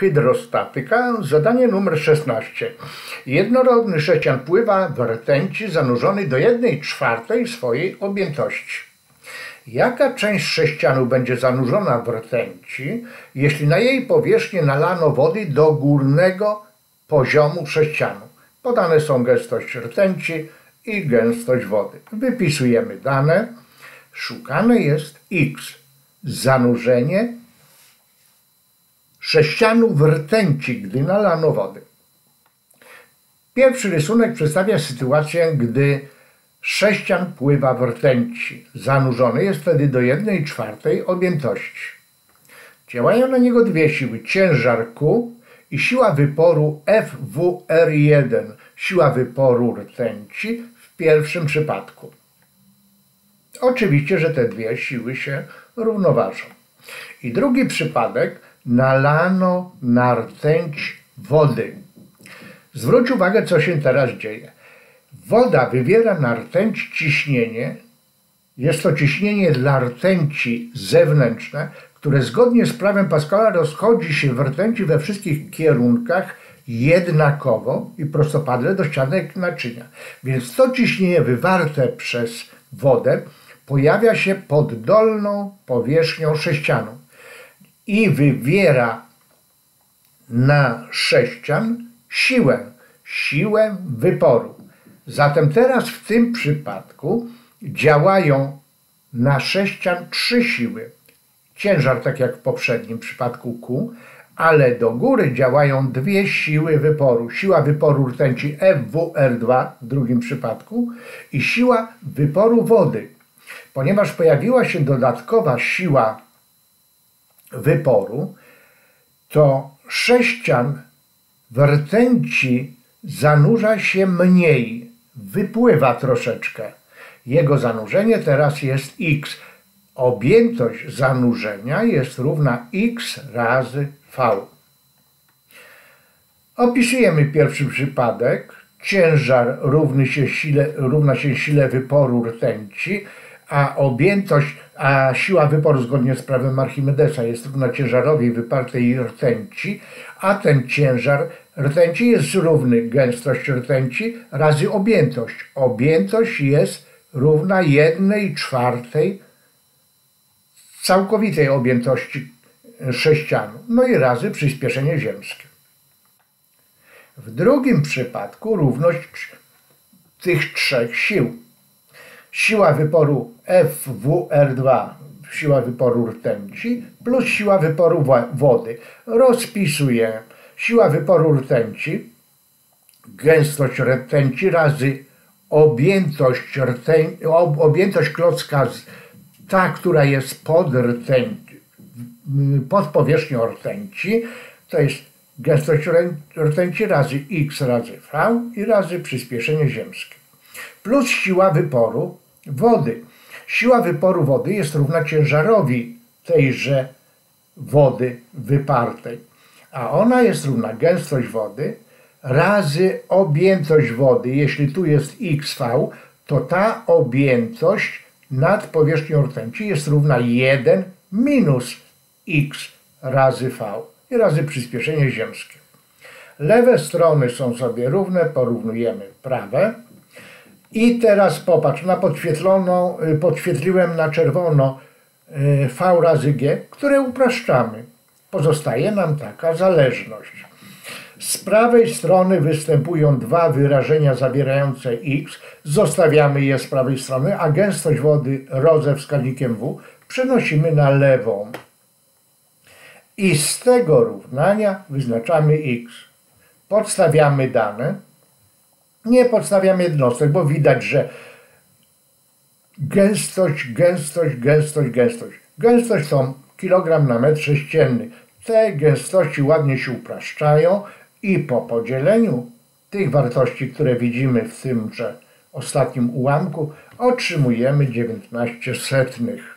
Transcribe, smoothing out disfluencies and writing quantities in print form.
hydrostatyka, zadanie numer 16. Jednorodny sześcian pływa w rtęci zanurzony do 1/4 swojej objętości. Jaka część sześcianu będzie zanurzona w rtęci, jeśli na jej powierzchnię nalano wody do górnego poziomu sześcianu? Podane są gęstość rtęci i gęstość wody. Wypisujemy dane. Szukane jest X. Zanurzenie sześcianu w rtęci, gdy nalano wody. Pierwszy rysunek przedstawia sytuację, gdy sześcian pływa w rtęci. Zanurzony jest wtedy do 1/4 objętości. Działają na niego dwie siły, ciężar Q i siła wyporu FWR1, siła wyporu rtęci w pierwszym przypadku. Oczywiście, że te dwie siły się równoważą. I drugi przypadek, nalano na rtęć wody. Zwróć uwagę, co się teraz dzieje. Woda wywiera na rtęć ciśnienie. Jest to ciśnienie dla rtęci zewnętrzne, które zgodnie z prawem Pascala rozchodzi się w rtęci we wszystkich kierunkach jednakowo i prostopadle do ścianek naczynia. Więc to ciśnienie wywarte przez wodę pojawia się pod dolną powierzchnią sześcianu i wywiera na sześcian siłę wyporu. Zatem teraz w tym przypadku działają na sześcian trzy siły. Ciężar, tak jak w poprzednim przypadku Q, ale do góry działają dwie siły wyporu. Siła wyporu rtęci FWR2 w drugim przypadku i siła wyporu wody. Ponieważ pojawiła się dodatkowa siła wyporu, to sześcian w rtęci zanurza się mniej, wypływa troszeczkę. Jego zanurzenie teraz jest X. Objętość zanurzenia jest równa X razy V. Opisujemy pierwszy przypadek. Ciężar równa się sile wyporu rtęci, a siła wyporu zgodnie z prawem Archimedesa jest równa ciężarowi wypartej rtęci, a ten ciężar rtęci jest równy gęstość rtęci razy objętość. Objętość jest równa 1/4 całkowitej objętości sześcianu, no i razy przyspieszenie ziemskie. W drugim przypadku równość tych trzech sił. Siła wyporu FWR2, siła wyporu rtęci, plus siła wyporu wody. Rozpisuję siła wyporu rtęci, gęstość rtęci razy objętość klocka, ta, która jest pod powierzchnią rtęci, to jest gęstość rtęci razy X razy V i razy przyspieszenie ziemskie. Plus siła wyporu wody. Siła wyporu wody jest równa ciężarowi tejże wody wypartej, a ona jest równa gęstość wody razy objętość wody. Jeśli tu jest XV, to ta objętość nad powierzchnią rtęci jest równa 1 minus X razy V i razy przyspieszenie ziemskie. Lewe strony są sobie równe, porównujemy prawe. I teraz popatrz, podświetliłem na czerwono V razy G, które upraszczamy. Pozostaje nam taka zależność. Z prawej strony występują dwa wyrażenia zawierające X, zostawiamy je z prawej strony, a gęstość wody ρ ze wskaźnikiem W przenosimy na lewą. I z tego równania wyznaczamy X. Podstawiamy dane. Nie podstawiamy jednostek, bo widać, że gęstość. Gęstość to kilogram na metr sześcienny. Te gęstości ładnie się upraszczają i po podzieleniu tych wartości, które widzimy w tymże ostatnim ułamku, otrzymujemy 19 setnych.